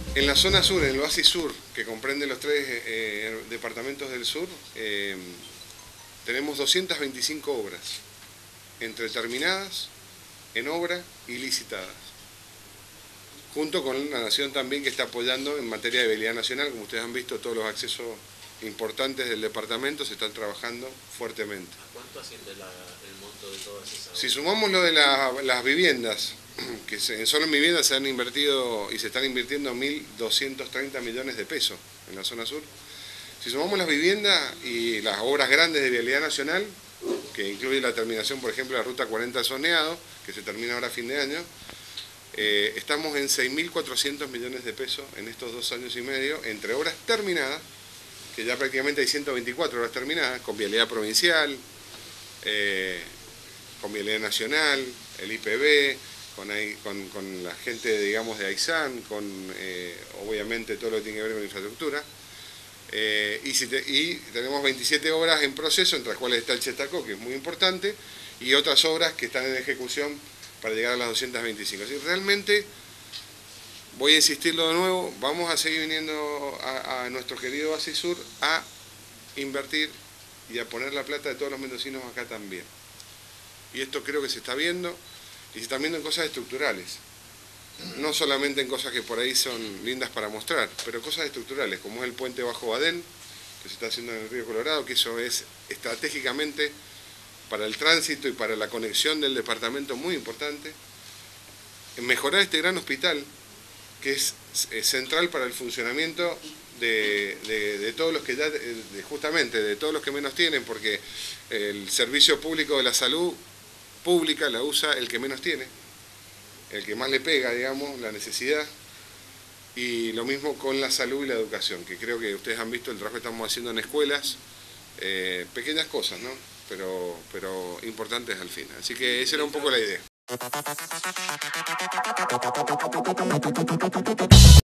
En la zona sur, en el oasis sur, que comprende los tres departamentos del sur, tenemos 225 obras, entre terminadas, en obra y licitadas. Junto con la Nación también, que está apoyando en materia de vialidad nacional. Como ustedes han visto, todos los accesos importantes del departamento se están trabajando fuertemente. ¿A cuánto asciende el monto de todas esas obras? Si sumamos lo de las viviendas, que solo en viviendas se han invertido y se están invirtiendo 1.230 millones de pesos en la zona sur. Si sumamos las viviendas y las obras grandes de vialidad nacional, que incluye la terminación, por ejemplo, de la Ruta 40 Soneado, que se termina ahora a fin de año, estamos en 6.400 millones de pesos en estos 2 años y medio, entre obras terminadas, que ya prácticamente hay 124 obras terminadas, con vialidad provincial, con vialidad nacional, el IPB, con la gente, digamos, de Aysán, con obviamente todo lo que tiene que ver con infraestructura. Y tenemos 27 obras en proceso, entre las cuales está el Chetacó, que es muy importante, y otras obras que están en ejecución para llegar a las 225. Así que realmente, voy a insistirlo de nuevo, vamos a seguir viniendo a nuestro querido Oasis Sur a invertir y a poner la plata de todos los mendocinos acá también. Y esto creo que se está viendo, y se está viendo en cosas estructurales. No solamente en cosas que por ahí son lindas para mostrar, pero cosas estructurales, como es el puente bajo Badén, que se está haciendo en el río Colorado, que eso es estratégicamente para el tránsito y para la conexión del departamento muy importante. En mejorar este gran hospital, que es central para el funcionamiento de todos los que ya, justamente de todos los que menos tienen, porque el servicio público de la salud pública la usa el que menos tiene, el que más le pega, digamos, la necesidad, y lo mismo con la salud y la educación, que creo que ustedes han visto el trabajo que estamos haciendo en escuelas, pequeñas cosas, ¿no? Pero importantes al final. Así que esa era un poco la idea.